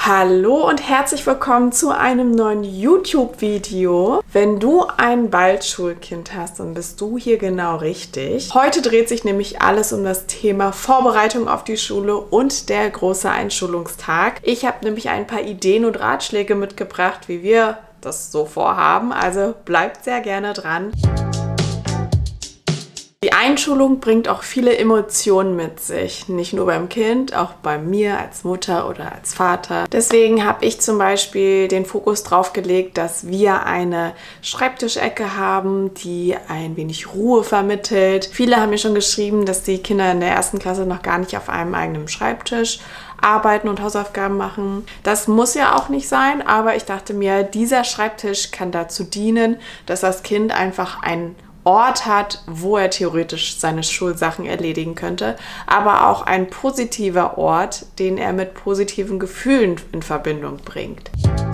Hallo und herzlich willkommen zu einem neuen YouTube-Video. Wenn du ein Waldschulkind hast, dann bist du hier genau richtig. Heute dreht sich nämlich alles um das Thema Vorbereitung auf die Schule und der große Einschulungstag. Ich habe nämlich ein paar Ideen und Ratschläge mitgebracht, wie wir das so vorhaben. Also bleibt sehr gerne dran. Die Einschulung bringt auch viele Emotionen mit sich, nicht nur beim Kind, auch bei mir als Mutter oder als Vater. Deswegen habe ich zum Beispiel den Fokus drauf gelegt, dass wir eine Schreibtischecke haben, die ein wenig Ruhe vermittelt. Viele haben mir schon geschrieben, dass die Kinder in der ersten Klasse noch gar nicht auf einem eigenen Schreibtisch arbeiten und Hausaufgaben machen. Das muss ja auch nicht sein, aber ich dachte mir, dieser Schreibtisch kann dazu dienen, dass das Kind einfach einen Ort hat, wo er theoretisch seine Schulsachen erledigen könnte, aber auch ein positiver Ort, den er mit positiven Gefühlen in Verbindung bringt.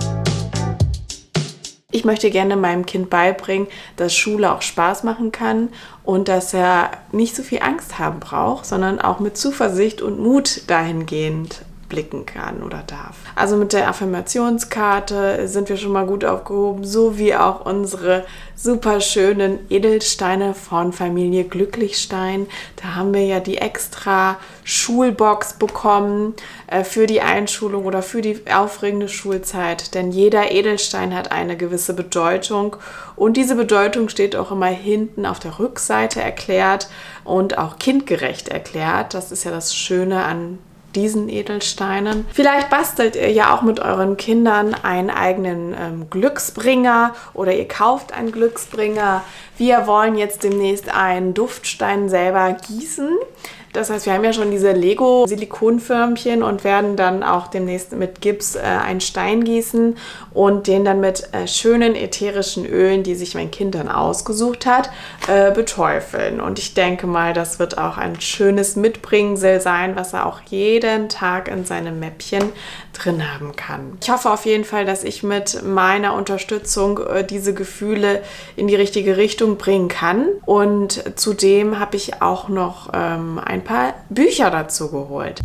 Ich möchte gerne meinem Kind beibringen, dass Schule auch Spaß machen kann und dass er nicht so viel Angst haben braucht, sondern auch mit Zuversicht und Mut dahingehend blicken kann oder darf. Also mit der Affirmationskarte sind wir schon mal gut aufgehoben, so wie auch unsere super schönen Edelsteine von Familie Glücklichstein. Da haben wir ja die extra Schulbox bekommen für die Einschulung oder für die aufregende Schulzeit, denn jeder Edelstein hat eine gewisse Bedeutung und diese Bedeutung steht auch immer hinten auf der Rückseite erklärt und auch kindgerecht erklärt. Das ist ja das Schöne an diesen Edelsteinen. Vielleicht bastelt ihr ja auch mit euren Kindern einen eigenen Glücksbringer oder ihr kauft einen Glücksbringer. Wir wollen jetzt demnächst einen Duftstein selber gießen. Das heißt, wir haben ja schon diese Lego-Silikonförmchen und werden dann auch demnächst mit Gips einen Stein gießen und den dann mit schönen ätherischen Ölen, die sich mein Kind dann ausgesucht hat, beträufeln. Und ich denke mal, das wird auch ein schönes Mitbringsel sein, was er auch jeden Tag in seinem Mäppchen drin haben kann. Ich hoffe auf jeden Fall, dass ich mit meiner Unterstützung diese Gefühle in die richtige Richtung bringen kann. Und zudem habe ich auch noch ein paar Bücher dazu geholt.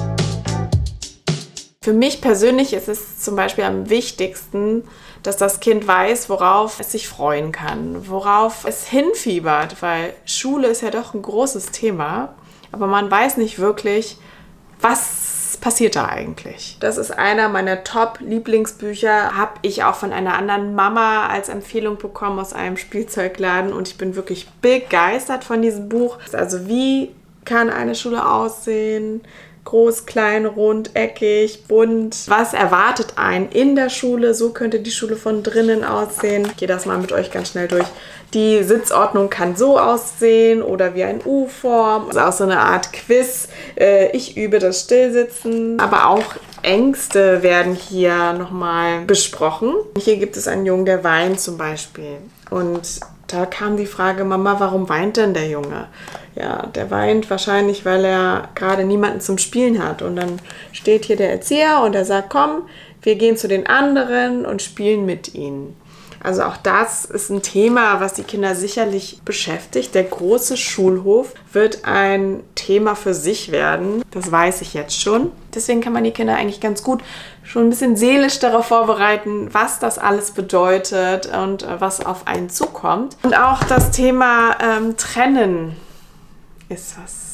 Für mich persönlich ist es zum Beispiel am wichtigsten, dass das Kind weiß, worauf es sich freuen kann, worauf es hinfiebert, weil Schule ist ja doch ein großes Thema, aber man weiß nicht wirklich, was passiert da eigentlich. Das ist einer meiner Top-Lieblingsbücher, habe ich auch von einer anderen Mama als Empfehlung bekommen aus einem Spielzeugladen und ich bin wirklich begeistert von diesem Buch. Also wie kann eine Schule aussehen? Groß, klein, rund, eckig, bunt. Was erwartet einen in der Schule? So könnte die Schule von drinnen aussehen. Ich gehe das mal mit euch ganz schnell durch. Die Sitzordnung kann so aussehen oder wie ein U-Form. Das ist auch so eine Art Quiz. Ich übe das Stillsitzen. Aber auch Ängste werden hier nochmal besprochen. Hier gibt es einen Jungen, der weint zum Beispiel. Und da kam die Frage, Mama, warum weint denn der Junge? Ja, der weint wahrscheinlich, weil er gerade niemanden zum Spielen hat. Und dann steht hier der Erzieher und er sagt, komm, wir gehen zu den anderen und spielen mit ihnen. Also auch das ist ein Thema, was die Kinder sicherlich beschäftigt. Der große Schulhof wird ein Thema für sich werden. Das weiß ich jetzt schon. Deswegen kann man die Kinder eigentlich ganz gut schon ein bisschen seelisch darauf vorbereiten, was das alles bedeutet und was auf einen zukommt. Und auch das Thema Trennen ist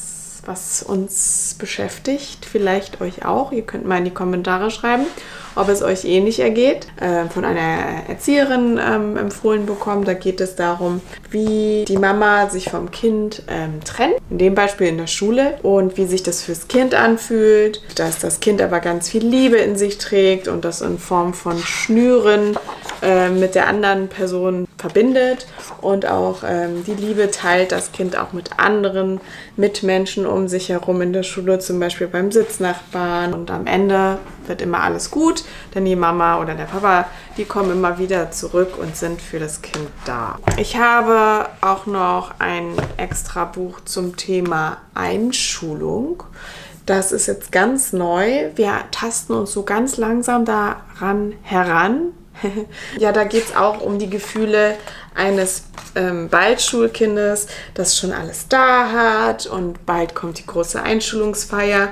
was uns beschäftigt, vielleicht euch auch. Ihr könnt mal in die Kommentare schreiben, ob es euch ähnlich ergeht. Von einer Erzieherin empfohlen bekommen. Da geht es darum, wie die Mama sich vom Kind trennt. In dem Beispiel in der Schule. Und wie sich das fürs Kind anfühlt. Dass das Kind aber ganz viel Liebe in sich trägt und das in Form von Schnüren mit der anderen Person verbindet. Und auch die Liebe teilt das Kind auch mit anderen Mitmenschen um sich herum in der Schule, zum Beispiel beim Sitznachbarn. Und am Ende wird immer alles gut, denn die Mama oder der Papa, die kommen immer wieder zurück und sind für das Kind da. Ich habe auch noch ein extra Buch zum Thema Einschulung. Das ist jetzt ganz neu. Wir tasten uns so ganz langsam daran heran. Ja, da geht es auch um die Gefühle eines bald Schulkindes, das schon alles da hat und bald kommt die große Einschulungsfeier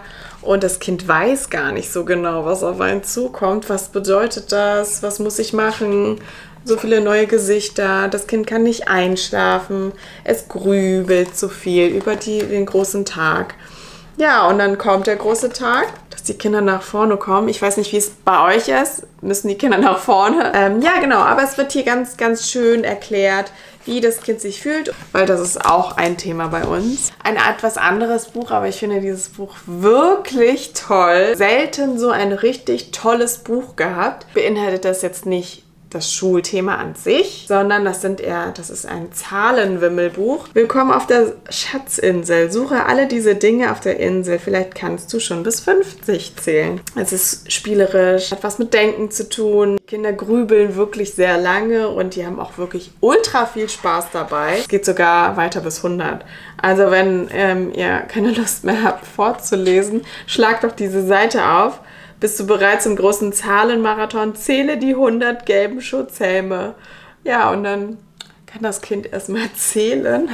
und das Kind weiß gar nicht so genau, was auf einen zukommt. Was bedeutet das? Was muss ich machen? So viele neue Gesichter, das Kind kann nicht einschlafen, es grübelt so viel über den großen Tag. Ja, und dann kommt der große Tag, dass die Kinder nach vorne kommen. Ich weiß nicht, wie es bei euch ist. Müssen die Kinder nach vorne? Ja, genau, aber es wird hier ganz, ganz schön erklärt, wie das Kind sich fühlt, weil das ist auch ein Thema bei uns. Ein etwas anderes Buch, aber ich finde dieses Buch wirklich toll. Selten so ein richtig tolles Buch gehabt. Beinhaltet das jetzt nicht das Schulthema an sich, sondern das ist ein Zahlenwimmelbuch. Willkommen auf der Schatzinsel. Suche alle diese Dinge auf der Insel. Vielleicht kannst du schon bis 50 zählen. Es ist spielerisch, hat was mit Denken zu tun. Kinder grübeln wirklich sehr lange und die haben auch wirklich ultra viel Spaß dabei. Es geht sogar weiter bis 100. Also wenn ihr keine Lust mehr habt vorzulesen, schlagt doch diese Seite auf. Bist du bereit zum großen Zahlenmarathon? Zähle die 100 gelben Schutzhelme. Ja, und dann kann das Kind erstmal zählen.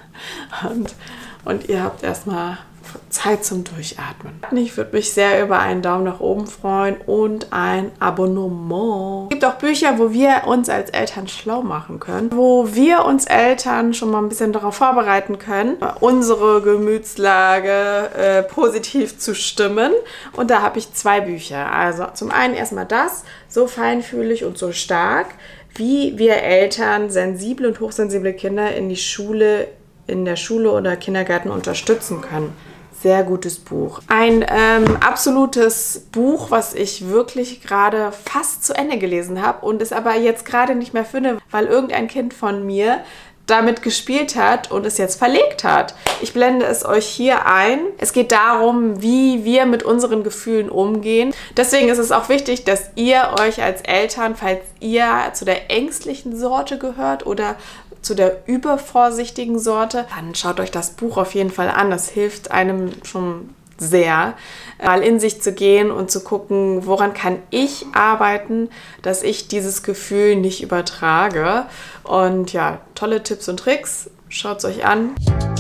Und ihr habt erstmal Zeit zum Durchatmen. Ich würde mich sehr über einen Daumen nach oben freuen und ein Abonnement. Es gibt auch Bücher, wo wir uns als Eltern schlau machen können, wo wir uns Eltern schon mal ein bisschen darauf vorbereiten können, unsere Gemütslage positiv zu stimmen. Und da habe ich 2 Bücher. Also zum einen erstmal das, so feinfühlig und so stark, wie wir Eltern sensible und hochsensible Kinder in der Schule oder Kindergarten unterstützen können. Sehr gutes Buch. Ein absolutes Buch, was ich wirklich gerade fast zu Ende gelesen habe und es aber jetzt gerade nicht mehr finde, weil irgendein Kind von mir damit gespielt hat und es jetzt verlegt hat. Ich blende es euch hier ein. Es geht darum, wie wir mit unseren Gefühlen umgehen. Deswegen ist es auch wichtig, dass ihr euch als Eltern, falls ihr zu der ängstlichen Sorte gehört oder zu der übervorsichtigen Sorte, dann schaut euch das Buch auf jeden Fall an. Das hilft einem schon sehr, mal in sich zu gehen und zu gucken, woran kann ich arbeiten, dass ich dieses Gefühl nicht übertrage. Und ja, tolle Tipps und Tricks. Schaut es euch an.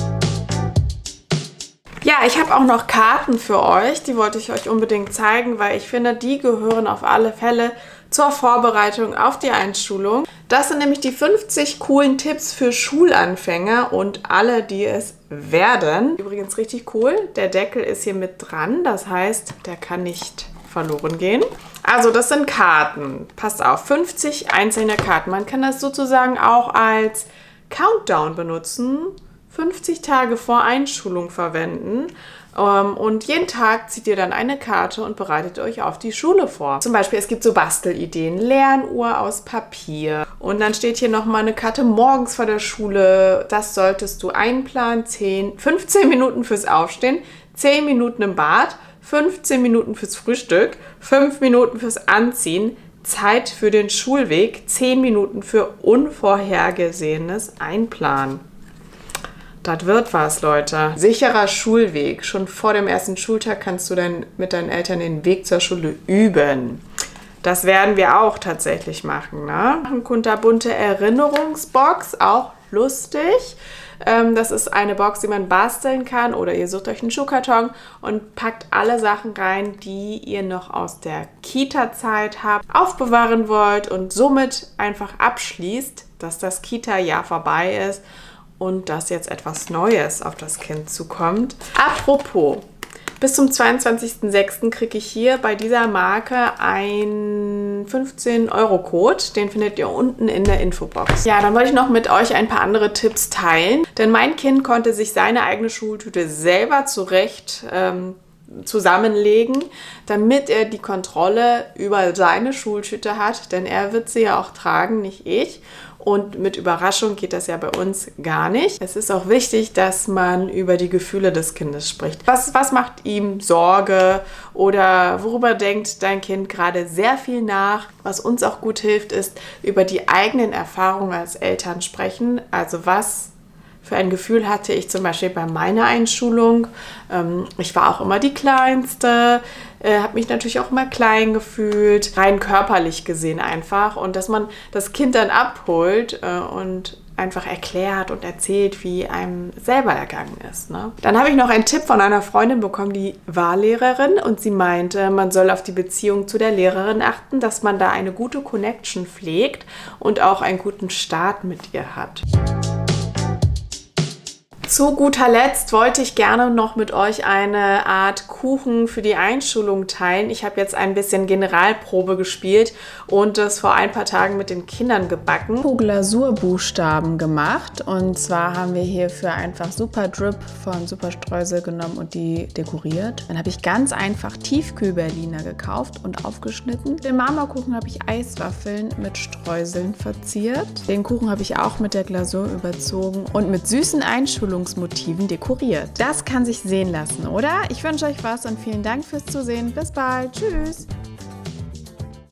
Ja, ich habe auch noch Karten für euch. Die wollte ich euch unbedingt zeigen, weil ich finde, die gehören auf alle Fälle zur Vorbereitung auf die Einschulung. Das sind nämlich die 50 coolen Tipps für Schulanfänger und alle, die es werden. Übrigens richtig cool, der Deckel ist hier mit dran, das heißt, der kann nicht verloren gehen. Also das sind Karten, passt auf, 50 einzelne Karten. Man kann das sozusagen auch als Countdown benutzen, 50 Tage vor Einschulung verwenden. Und jeden Tag zieht ihr dann eine Karte und bereitet euch auf die Schule vor. Zum Beispiel, es gibt so Bastelideen, Lernuhr aus Papier. Und dann steht hier nochmal eine Karte morgens vor der Schule. Das solltest du einplanen. 15 Minuten fürs Aufstehen, 10 Minuten im Bad, 15 Minuten fürs Frühstück, 5 Minuten fürs Anziehen, Zeit für den Schulweg, 10 Minuten für Unvorhergesehenes einplanen. Das wird was, Leute. Sicherer Schulweg. Schon vor dem ersten Schultag kannst du dann mit deinen Eltern den Weg zur Schule üben. Das werden wir auch tatsächlich machen, ne? Eine kunterbunte Erinnerungsbox, auch lustig. Das ist eine Box, die man basteln kann oder ihr sucht euch einen Schuhkarton und packt alle Sachen rein, die ihr noch aus der Kita-Zeit habt, aufbewahren wollt und somit einfach abschließt, dass das Kita-Jahr vorbei ist und dass jetzt etwas Neues auf das Kind zukommt. Apropos, bis zum 22.06. kriege ich hier bei dieser Marke einen 15-Euro-Code. Den findet ihr unten in der Infobox. Ja, dann wollte ich noch mit euch ein paar andere Tipps teilen. Denn mein Kind konnte sich seine eigene Schultüte selber zusammenlegen, damit er die Kontrolle über seine Schultüte hat. Denn er wird sie ja auch tragen, nicht ich. Und mit Überraschung geht das ja bei uns gar nicht. Es ist auch wichtig, dass man über die Gefühle des Kindes spricht. Was macht ihm Sorge oder worüber denkt dein Kind gerade sehr viel nach? Was uns auch gut hilft, ist über die eigenen Erfahrungen als Eltern sprechen. Also was für ein Gefühl hatte ich zum Beispiel bei meiner Einschulung. Ich war auch immer die Kleinste, habe mich natürlich auch immer klein gefühlt, rein körperlich gesehen einfach. Und dass man das Kind dann abholt und einfach erklärt und erzählt, wie einem selber ergangen ist. Ne? Dann habe ich noch einen Tipp von einer Freundin bekommen, die war Lehrerin und sie meinte, man soll auf die Beziehung zu der Lehrerin achten, dass man da eine gute Connection pflegt und auch einen guten Start mit ihr hat. Zu guter Letzt wollte ich gerne noch mit euch eine Art Kuchen für die Einschulung teilen. Ich habe jetzt ein bisschen Generalprobe gespielt und das vor ein paar Tagen mit den Kindern gebacken. Glasurbuchstaben gemacht und zwar haben wir hierfür einfach Super Drip von Superstreusel genommen und die dekoriert. Dann habe ich ganz einfach Tiefkühl-Berliner gekauft und aufgeschnitten. Den Marmorkuchen habe ich Eiswaffeln mit Streuseln verziert. Den Kuchen habe ich auch mit der Glasur überzogen und mit süßen Einschulungsmotiven dekoriert. Das kann sich sehen lassen, oder? Ich wünsche euch was und vielen Dank fürs Zusehen. Bis bald. Tschüss.